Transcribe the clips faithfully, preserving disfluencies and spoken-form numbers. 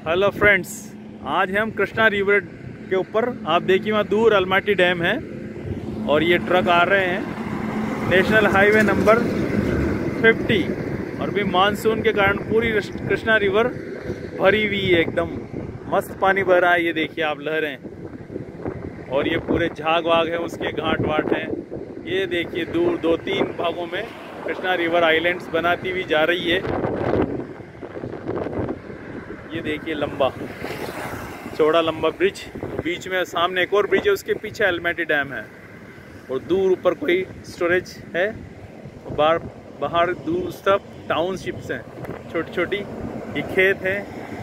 Hello friends, आज हम Krishna river के ऊपर, आप देखिए वहाँ दूर अलमाटी डैम है और ये ट्रक आ रहे हैं नेशनल हाईवे नंबर पचास। और भी मानसून के कारण पूरी कृष्णा रिवर भरी हुई है, एकदम मस्त पानी भर रहा है। ये देखिए आप लहरें, और ये पूरे झाग वाग है, उसके घाट वाट हैं। ये देखिए दूर दो तीन भागों में कृष्णा रिवर आइलैंड्स बनाती हुई जा रही है। ये देखिए लंबा चौड़ा लंबा ब्रिज, बीच में सामने एक और ब्रिज है, उसके पीछे अलमाटी डैम है और दूर ऊपर कोई स्टोरेज है। बाहर बाहर दूर उस तरफ टाउनशिप्स हैं छोटी छोटी, ये खेत है।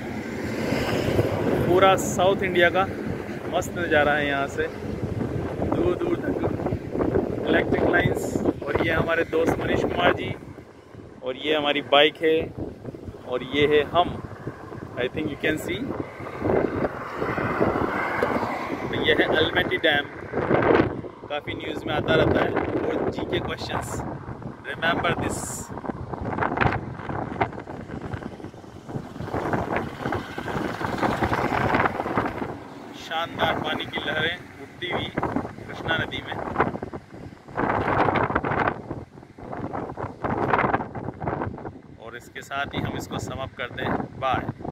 पूरा साउथ इंडिया का मस्त नज़ारा है यहाँ से, दूर दूर तक इलेक्ट्रिक लाइंस। और ये हमारे दोस्त मनीष कुमार जी, और ये हमारी बाइक है, और ये है हम। I think you can see, ये है अलमाटी डैम, काफ़ी न्यूज़ में आता रहता है। और जी के क्वेश्चंस, रिमेंबर दिस। शानदार पानी की लहरें उठती हुई कृष्णा नदी में। और इसके साथ ही हम इसको समाप्त करते हैं। बाय।